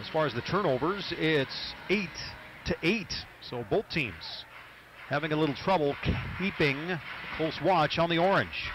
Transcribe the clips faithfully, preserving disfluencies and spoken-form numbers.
far as the turnovers, it's eight to eight. So both teams having a little trouble keeping close watch on the orange.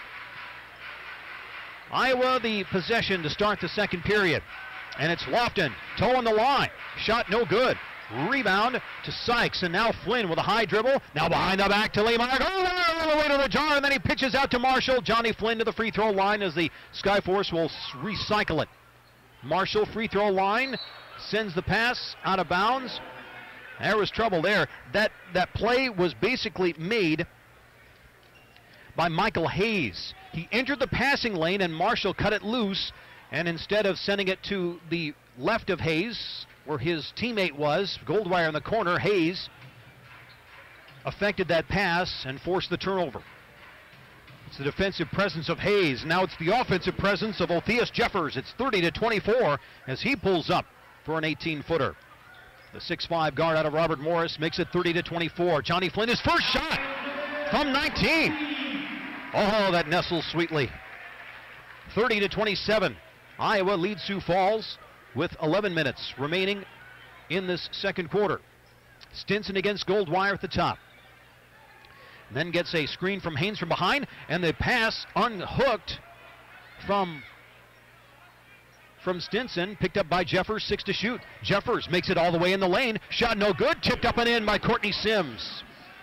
Iowa the possession to start the second period. And it's Lofton, toe on the line. Shot no good. Rebound to Sykes, and now Flynn with a high dribble. Now behind the back to Lehmeyer. Oh, all the way to the jar, and then he pitches out to Marshall. Johnny Flynn to the free throw line as the Skyforce will recycle it. Marshall, free throw line, sends the pass out of bounds. There was trouble there. That, that play was basically made by Michael Hayes. He entered the passing lane, and Marshall cut it loose, and instead of sending it to the left of Hayes, where his teammate was, Goldwire in the corner, Hayes affected that pass and forced the turnover. It's the defensive presence of Hayes. Now it's the offensive presence of Otheus Jeffers. It's thirty to twenty-four as he pulls up for an eighteen-footer. The six five guard out of Robert Morris makes it thirty to twenty-four. Johnny Flynn, his first shot from nineteen. Oh, that nestles sweetly. thirty to twenty-seven. Iowa leads Sioux Falls with eleven minutes remaining in this second quarter. Stinson against Goldwire at the top. Then gets a screen from Haynes from behind, and the pass unhooked from, from Stinson, picked up by Jeffers, six to shoot. Jeffers makes it all the way in the lane. Shot no good, tipped up and in by Courtney Sims.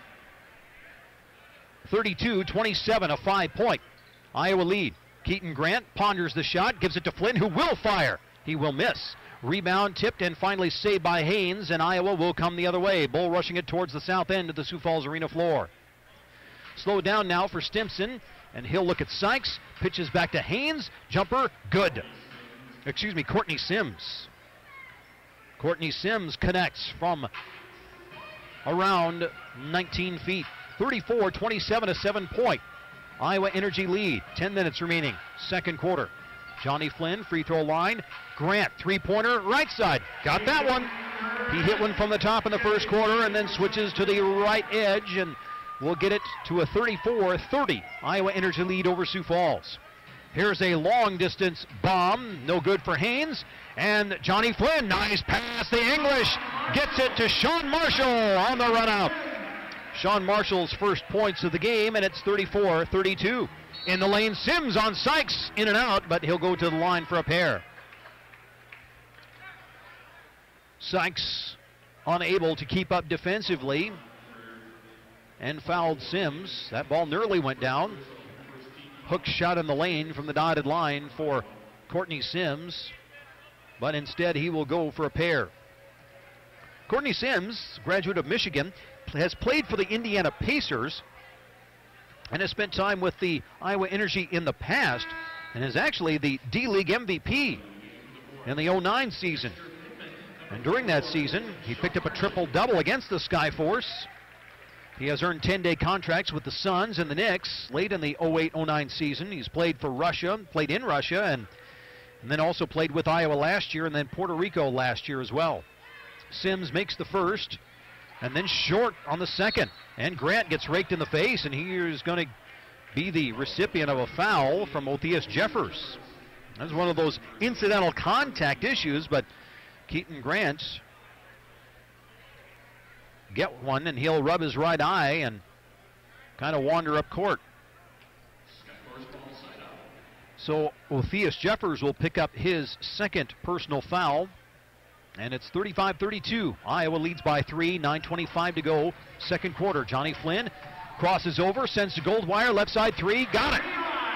thirty-two twenty-seven, a five-point Iowa lead. Keaton Grant ponders the shot, gives it to Flynn, who will fire. He will miss. Rebound tipped and finally saved by Haynes, and Iowa will come the other way. Bull rushing it towards the south end of the Sioux Falls Arena floor. Slowed down now for Stimson, and he'll look at Sykes. Pitches back to Haynes. Jumper, good. Excuse me, Courtney Sims. Courtney Sims connects from around nineteen feet. thirty-four twenty-seven, a seven-point Iowa Energy lead. ten minutes remaining, second quarter. Johnny Flynn, free throw line. Grant, three-pointer, right side. Got that one. He hit one from the top in the first quarter and then switches to the right edge, and we'll get it to a thirty-four thirty Iowa Energy lead over Sioux Falls. Here's a long-distance bomb, no good for Haynes. And Johnny Flynn, nice pass. The English gets it to Sean Marshall on the run-out. Sean Marshall's first points of the game, and it's thirty-four thirty-two. In the lane, Sims on Sykes, in and out, but he'll go to the line for a pair. Sykes unable to keep up defensively and fouled Sims. That ball nearly went down. Hook shot in the lane from the dotted line for Courtney Sims, but instead he will go for a pair. Courtney Sims, graduate of Michigan, has played for the Indiana Pacers and has spent time with the Iowa Energy in the past, and is actually the D-League M V P in the oh nine season. And during that season, he picked up a triple-double against the Skyforce. He has earned ten-day contracts with the Suns and the Knicks late in the oh eight oh nine season. He's played for Russia, played in Russia, and, and then also played with Iowa last year and then Puerto Rico last year as well. Sims makes the first, and then short on the second. And Grant gets raked in the face, and he is going to be the recipient of a foul from Otheus Jeffers. That's one of those incidental contact issues, but Keaton Grant get one, and he'll rub his right eye and kind of wander up court. So Otheus Jeffers will pick up his second personal foul. And it's thirty-five thirty-two. Iowa leads by three, nine twenty-five to go. Second quarter. Johnny Flynn crosses over, sends to Goldwire, left side three, got it.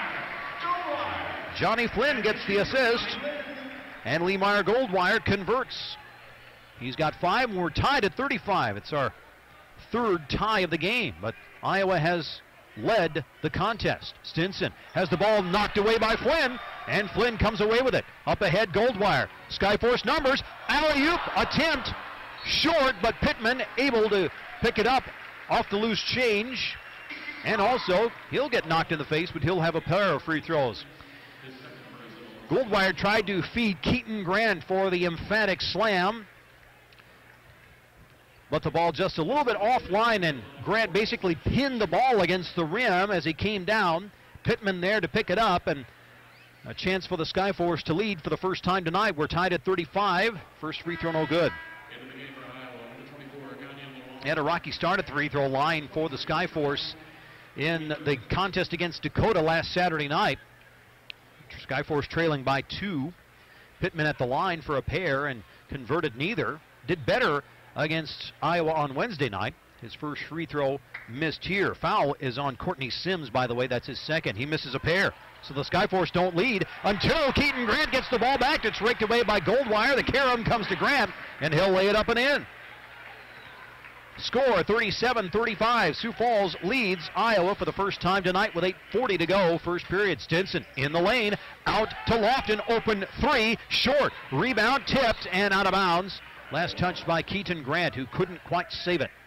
Johnny Flynn gets the assist, and Lehmeyer Goldwire converts. He's got five, and we're tied at thirty-five. It's our third tie of the game, but Iowa has led the contest. Stinson has the ball knocked away by Flynn, and Flynn comes away with it. Up ahead, Goldwire. Skyforce numbers. Alley-oop attempt. Short, but Pittman able to pick it up off the loose change. And also, he'll get knocked in the face, but he'll have a pair of free throws. Goldwire tried to feed Keaton Grant for the emphatic slam, but the ball just a little bit offline, and Grant basically pinned the ball against the rim as he came down. Pittman there to pick it up, and A chance for the Skyforce to lead for the first time tonight. We're tied at thirty-five. First free throw, no good. Had a rocky start at the free throw line for the Skyforce in the contest against Dakota last Saturday night. Skyforce trailing by two. Pittman at the line for a pair and converted neither. Did better against Iowa on Wednesday night. His first free throw missed here. Foul is on Courtney Sims, by the way. That's his second. He misses a pair. So the Skyforce don't lead until Keaton Grant gets the ball back. It's raked away by Goldwire. The carom comes to Grant, and he'll lay it up and in. Score thirty-seven thirty-five. Sioux Falls leads Iowa for the first time tonight with eight forty to go. First period. Stinson in the lane. Out to Lofton. Open three. Short. Rebound tipped and out of bounds. Last touched by Keaton Grant, who couldn't quite save it.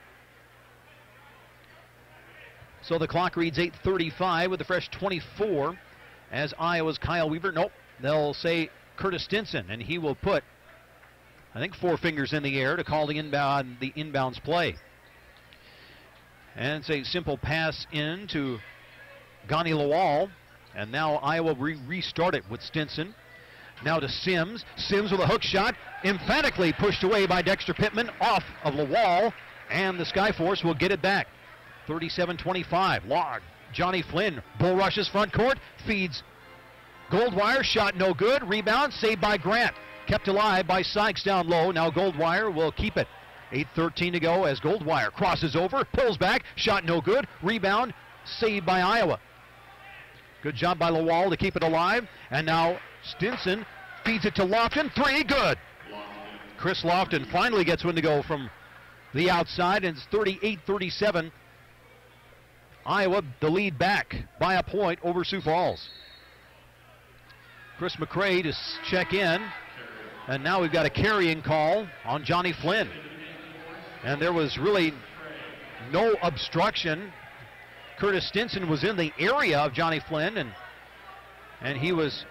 So the clock reads eight thirty-five with the fresh twenty-four as Iowa's Kyle Weaver. Nope. They'll say Curtis Stinson, and he will put, I think, four fingers in the air to call the inbound the inbounds play. And it's a simple pass in to Gani Lawal. And now Iowa re restart it with Stinson. Now to Sims. Sims with a hook shot. Emphatically pushed away by Dexter Pittman off of Lawal. And the Skyforce will get it back. thirty-seven twenty-five. Log. Johnny Flynn bull rushes front court. Feeds Goldwire. Shot no good. Rebound saved by Grant. Kept alive by Sykes down low. Now Goldwire will keep it. eight thirteen to go as Goldwire crosses over, pulls back, shot no good. Rebound saved by Iowa. Good job by Lawal to keep it alive. And now Stinson feeds it to Lofton. Three, good. Chris Lofton finally gets one to go from the outside, and it's thirty-eight thirty-seven. Iowa the lead back by a point over Sioux Falls. Chris McCray to check in. And now we've got a carrying call on Johnny Flynn. And there was really no obstruction. Curtis Stinson was in the area of Johnny Flynn, and and he was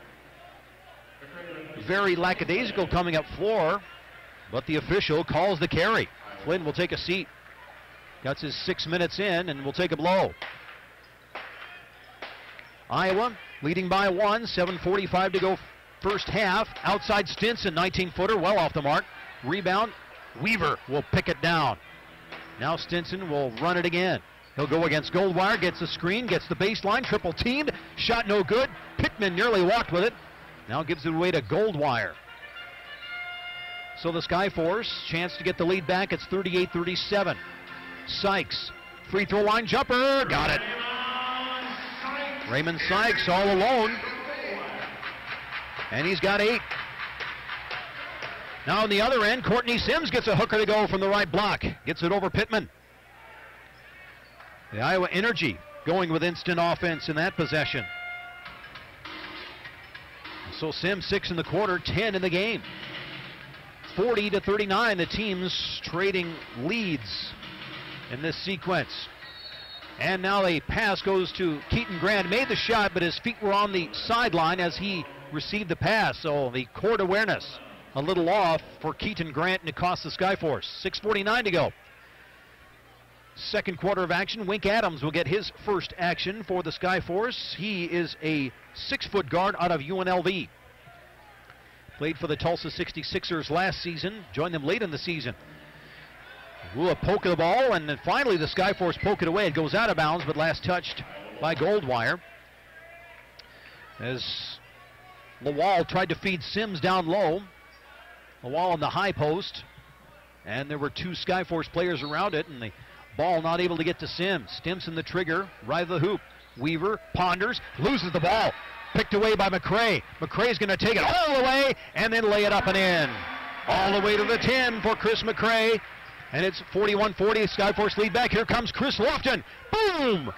very lackadaisical coming up floor, but the official calls the carry. Flynn will take a seat. Got his six minutes in and will take a blow. Iowa leading by one, seven forty-five to go first half. Outside Stinson, nineteen footer, well off the mark. Rebound, Weaver will pick it down. Now Stinson will run it again. He'll go against Goldwire, gets the screen, gets the baseline, triple teamed, shot no good. Pittman nearly walked with it. Now gives it away to Goldwire. So the Skyforce, chance to get the lead back. It's thirty-eight thirty-seven. Sykes, free throw line jumper, got it. Raymond Sykes all alone. And he's got eight. Now on the other end, Courtney Sims gets a hooker to go from the right block. Gets it over Pittman. The Iowa Energy going with instant offense in that possession. So Sims six in the quarter, ten in the game. forty to thirty-nine, the teams trading leads in this sequence. And now a pass goes to Keaton Grant. Made the shot, but his feet were on the sideline as he received the pass. So the court awareness a little off for Keaton Grant, and it costs the Skyforce. six forty-nine to go. Second quarter of action. Wink Adams will get his first action for the Skyforce. He is a six-foot guard out of U N L V. Played for the Tulsa sixty-sixers last season. Joined them late in the season. Ooh, a poke of the ball, and then finally the Skyforce poke it away. It goes out of bounds, but last touched by Goldwire. As Lawal tried to feed Sims down low. Lawal on the high post. And there were two Skyforce players around it, and the ball not able to get to Sims. Stimson the trigger, right of the hoop. Weaver ponders, loses the ball. Picked away by McCray. McCray's going to take it all the way and then lay it up and in. All the way to the ten for Chris McCray. And it's forty-one forty, Skyforce lead back. Here comes Chris Lofton. Boom!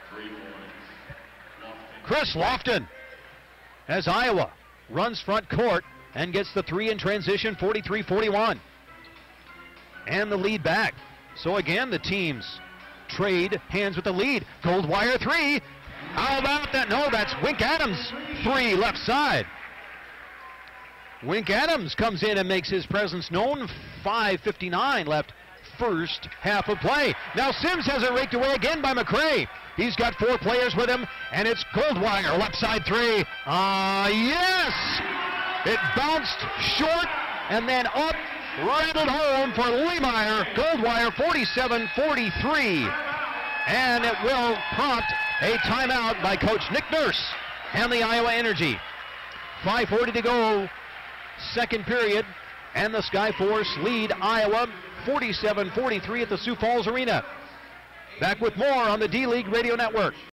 Chris Lofton as Iowa runs front court and gets the three in transition, forty-three forty-one. And the lead back. So again, the teams trade hands with the lead. Goldwire three. How about that? No, that's Wink Adams. Three left side. Wink Adams comes in and makes his presence known. five fifty-nine left first half of play. Now Sims has it raked away again by McCray. He's got four players with him, and it's Goldwire, left side three. Ah, uh, yes! It bounced short and then up, rattled home for Lehmeyer. Goldwire, forty-seven forty-three. And it will prompt a timeout by Coach Nick Nurse and the Iowa Energy. five forty to go, second period, and the Skyforce lead Iowa forty-seven forty-three at the Sioux Falls Arena. Back with more on the D-League Radio Network.